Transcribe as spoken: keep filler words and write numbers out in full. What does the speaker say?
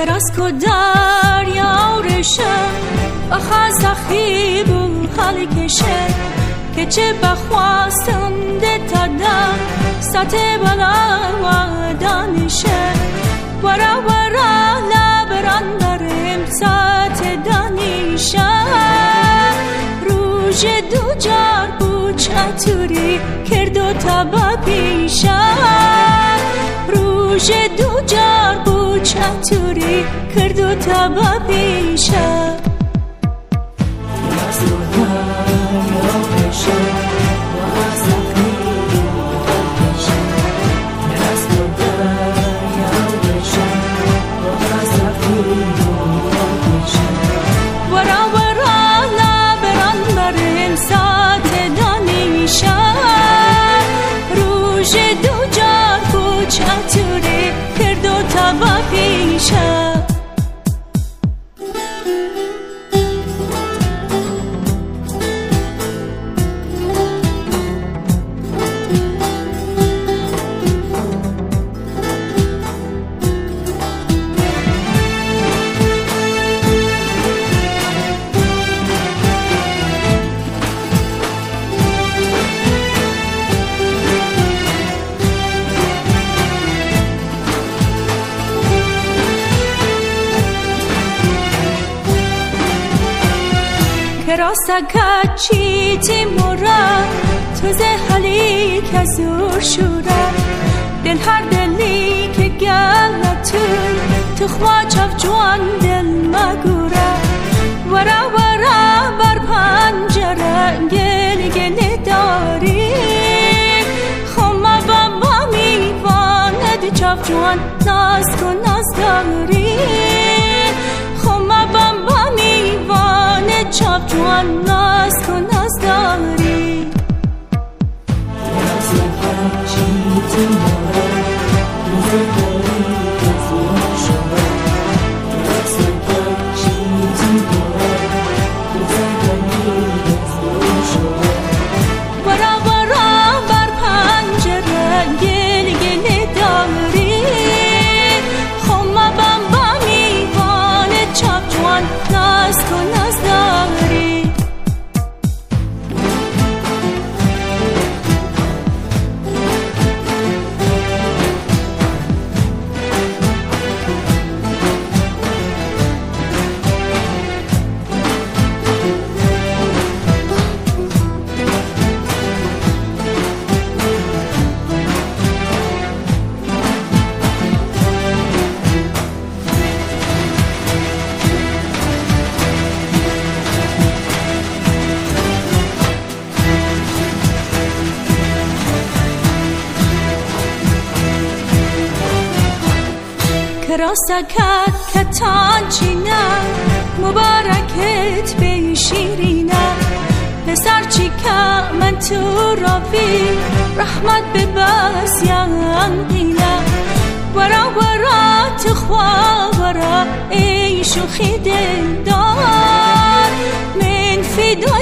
کراسکو دریا و رشه و خزخی بو حالی کشه که چه بخواستم ده تا در سطح بلا و دانشه ورا ورا لبران برم سطح دانشه روژ دو جار بو چطوری کرد و تبا پیشه روژ دو جار بو چطوری کرد و تبا پیشه کراسکت چیتی مورا تو زهلی که زور شورا دل هر دلی که گلتون تو خواه چاف جوان دل مگورا ورا ورا بر پنجره گل گل داری خما بابا میواند چاف جوان ناز کن ناز داری خما بابا میواند چاپ جوان ناز کن ناز داری ناز کن چیتی مورا ناز داری کزور شما ناز کن چیتی مورا ناز داری کزور شما ورا ورا بر پنجره گل گل داری خما بابا میواند چاپ جوان ناز کن ناز داری کراسکت کتان چینه مبارکت به شیرینه پسر چی که من تو رافی رحمت به بس یانقینه ورا ورا تو خواه ورا ای شوخی دلدار من فیدای